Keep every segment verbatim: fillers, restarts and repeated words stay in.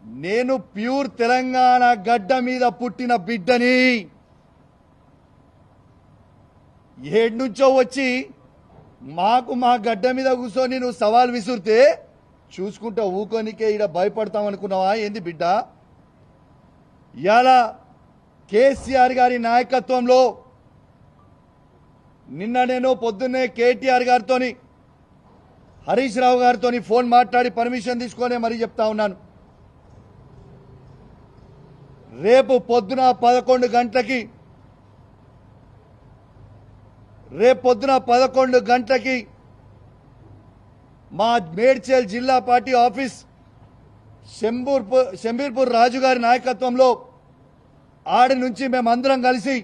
నేను ప్యూర్ తెలంగాణ గడ్డ మీద పుట్టిన బిడ్డని. ఏడు నుంచో వచ్చి మాకు మా గడ్డ మీద కూర్చొని నువ్వు సవాల్ విసురితే చూసుకుంటా ఊకోనికే ఈడ భయపడతాం అనుకున్నావా ఏంది బిడ్డ? ఇవాళ కేసీఆర్ గారి నాయకత్వంలో నిన్న నేను పొద్దున్నే కేటీఆర్ గారితో హరీష్ రావు గారితో ఫోన్ మాట్లాడి పర్మిషన్ తీసుకొని మరీ చెప్తా ఉన్నాను. రేపు పొద్దున పదకొండు గంటలకి రేపు పొద్దున పదకొండు గంటలకి మా మేడ్చల్ జిల్లా పార్టీ ఆఫీస్ శంబూర్పూర్ శంబీర్పూర్ రాజు గారి నాయకత్వంలో ఆడి నుంచి మేమందరం కలిసి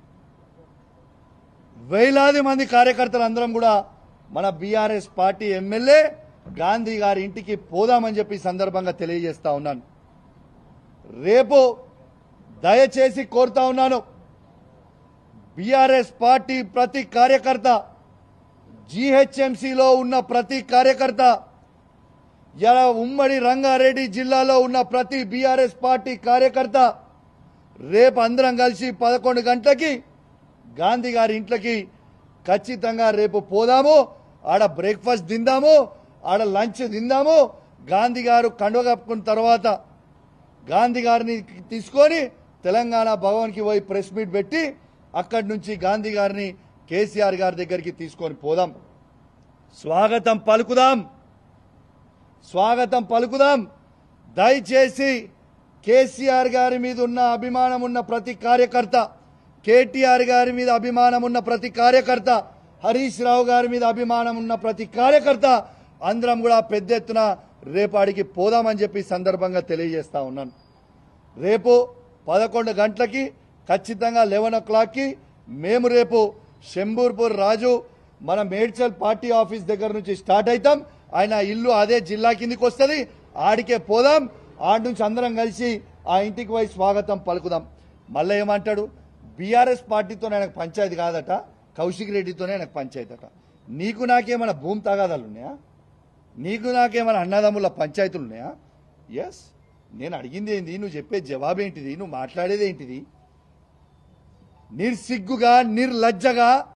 వేలాది మంది కార్యకర్తలు అందరం కూడా మన బీఆర్ఎస్ పార్టీ ఎమ్మెల్యే గాంధీ గారి ఇంటికి పోదామని చెప్పి సందర్భంగా తెలియజేస్తా ఉన్నాను. రేపు దయచేసి కోరుతా ఉన్నాను, బీఆర్ఎస్ పార్టీ ప్రతి కార్యకర్త, జీహెచ్ఎంసీలో ఉన్న ప్రతి కార్యకర్త, ఇలా ఉమ్మడి రంగారెడ్డి జిల్లాలో ఉన్న ప్రతి బీఆర్ఎస్ పార్టీ కార్యకర్త రేపు అందరం కలిసి పదకొండు గంటలకి గాంధీ గారి ఇంట్లోకి ఖచ్చితంగా రేపు పోదాము. ఆడ బ్రేక్ఫాస్ట్ తిందాము, ఆడ లంచ్ తిందాము. గాంధీ గారు కండువ కప్పుకున్న తర్వాత గాంధీ గారిని తీసుకొని తెలంగాణ భవన్కి పోయి ప్రెస్ మీట్ పెట్టి అక్కడి నుంచి గాంధీ గారిని కేసీఆర్ గారి దగ్గరికి తీసుకొని పోదాం. స్వాగతం పలుకుదాం, స్వాగతం పలుకుదాం. దయచేసి కేసీఆర్ గారి మీద ఉన్న అభిమానం ఉన్న ప్రతి కార్యకర్త, కేటీఆర్ గారి మీద అభిమానం ఉన్న ప్రతి కార్యకర్త, హరీష్ రావు గారి మీద అభిమానం ఉన్న ప్రతి కార్యకర్త అందరం కూడా పెద్ద ఎత్తున రేపాడికి పోదామని చెప్పి సందర్భంగా తెలియజేస్తా ఉన్నాను. రేపు పదకొండు గంటలకి ఖచ్చితంగా లెవెన్ ఓ క్లాక్కి మేము రేపు శంబూర్పూర్ రాజు మన మేడ్చల్ పార్టీ ఆఫీస్ దగ్గర నుంచి స్టార్ట్ అవుతాం. ఆయన ఇల్లు అదే జిల్లా కిందికి వస్తుంది, ఆడికే పోదాం. ఆడి నుంచి అందరం కలిసి ఆ ఇంటికి పోయి స్వాగతం పలుకుదాం. మళ్ళీ ఏమంటాడు, బీఆర్ఎస్ పార్టీతో ఆయనకు పంచాయతీ కాదట, కౌశిక్ రెడ్డితోనే ఆయనకు పంచాయతీ అట. నీకు నాకేమైనా భూమి తగాదాలు ఉన్నాయా? నీకు నాకేమైనా అన్నదమ్ముల పంచాయతీలు ఉన్నాయా? ఎస్, నేను అడిగింది ఏంది, నువ్వు చెప్పే జవాబు ఏంటిది, నువ్వు మాట్లాడేది ఏంటిది? నిర్సిగ్గుగా నిర్లజ్జగా